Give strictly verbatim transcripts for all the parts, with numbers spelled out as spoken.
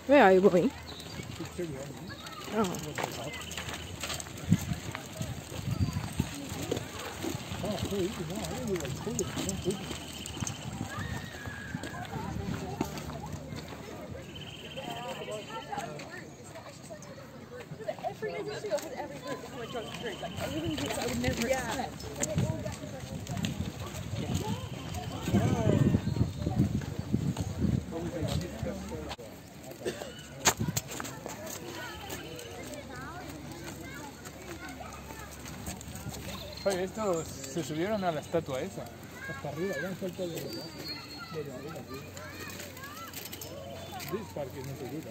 Where are you going? Oh. Every video has every group how much drunk drink. Like everything groups I would never expect. Oye, estos se subieron a la estatua esa. Hasta arriba, ya han saltado de la arriba. This park is not good.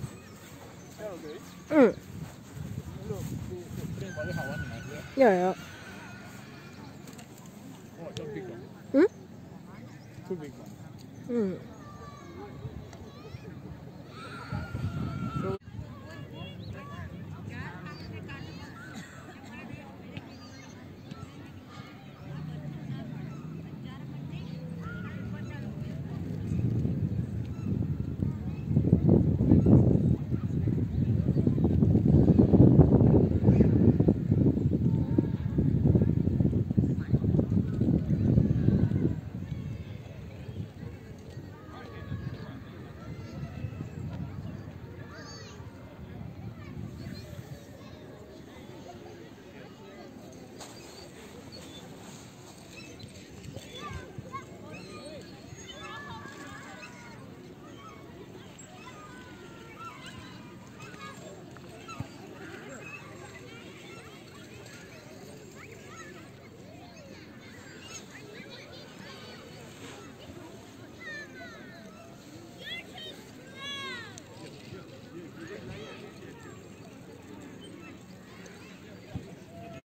Mm. Yeah, yeah.